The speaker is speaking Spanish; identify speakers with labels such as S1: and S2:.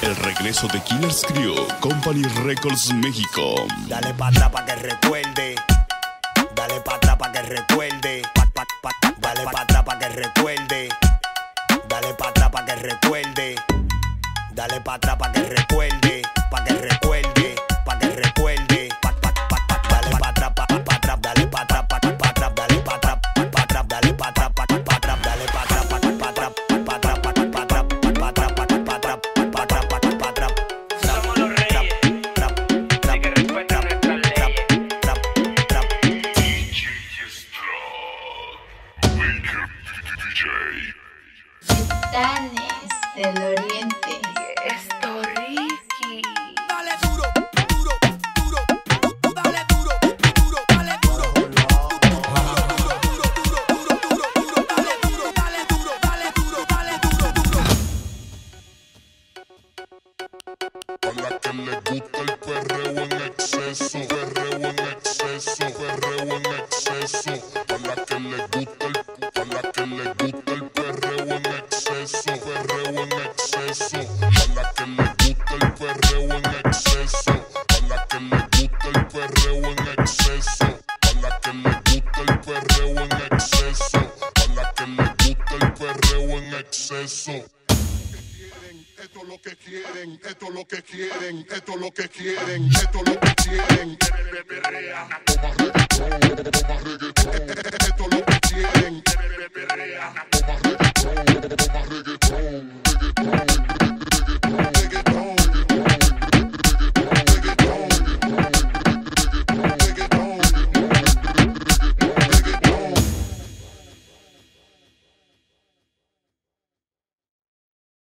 S1: El regreso de Killers Crew, Company Records México.
S2: Dale pa' atrás pa' que recuerde. Dale pa' atrás pa' que recuerde. Dale pa' atrás pa' que recuerde. Dale pa' atrás pa' que recuerde. Dale pa' atrás pa' que recuerde. Pa' que recuerde. Pa' que recuerde. Dale pa' atrás pa' atrás. Dale pa' atrás pa' atrás. Dale pa' atrás pa' atrás. Dale pa' atrás pa' atrás. Dale pa' atrás pa' atrás. Pa' atrás pa' atrás. Pa' atrás pa' atrás. Pa' atrás pa' atrás.
S3: Somos los reyes, hay que respetar nuestras leyes.
S4: Titanes del Oriente.
S3: Esto Ricky.
S2: Dale duro, duro, duro, dale duro, duro, dale duro, dale duro, dale duro, dale duro, dale duro.
S5: A la que le gusta el perreo en exceso, perreo en exceso, perreo en exceso. A la que le gusta el perreo en exceso, perreo en exceso. A la que le gusta el perreo en exceso, a la que le gusta el perreo en exceso, a la que le gusta el perreo en exceso, a la que le gusta el perreo en exceso. Esto es lo que quieren, esto es lo que quieren, esto es lo que quieren, esto es lo que quieren. Toma reggaetón, esto es lo que